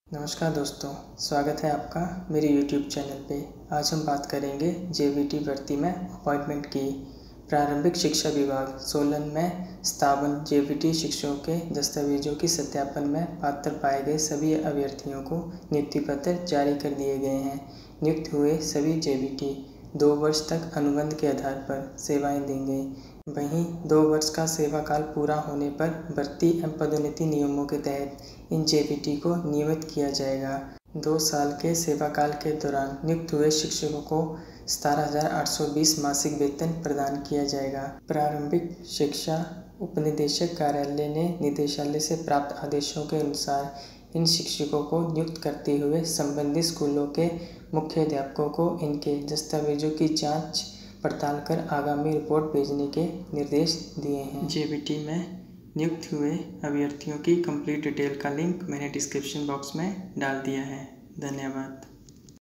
नमस्कार दोस्तों, स्वागत है आपका मेरे YouTube चैनल पे। आज हम बात करेंगे जेबीटी भर्ती में अपॉइंटमेंट की। प्रारंभिक शिक्षा विभाग सोलन में स्थापन जेबीटी शिक्षकों के दस्तावेजों की सत्यापन में पात्र पाए गए सभी अभ्यर्थियों को नियुक्ति पत्र जारी कर दिए गए हैं। नियुक्त हुए सभी जेबीटी 2 वर्ष तक अनुबंध के आधार पर सेवाएं देंगे। वहीं 2 वर्ष का सेवा काल पूरा होने पर भर्ती एवं पदोन्नति नियमों के तहत इन जेबीटी को नियमित किया जाएगा। 2 साल के सेवा काल के दौरान नियुक्त हुए शिक्षकों को 17,820 मासिक वेतन प्रदान किया जाएगा। प्रारंभिक शिक्षा उपनिदेशक कार्यालय ने निदेशालय से प्राप्त आदेशों के अनुसार इन शिक्षकों को नियुक्त करते हुए संबंधित स्कूलों के मुख्याध्यापकों को इनके दस्तावेजों की जांच पड़ताल कर आगामी रिपोर्ट भेजने के निर्देश दिए हैं। जेबीटी में नियुक्त हुए अभ्यर्थियों की कंप्लीट डिटेल का लिंक मैंने डिस्क्रिप्शन बॉक्स में डाल दिया है। धन्यवाद।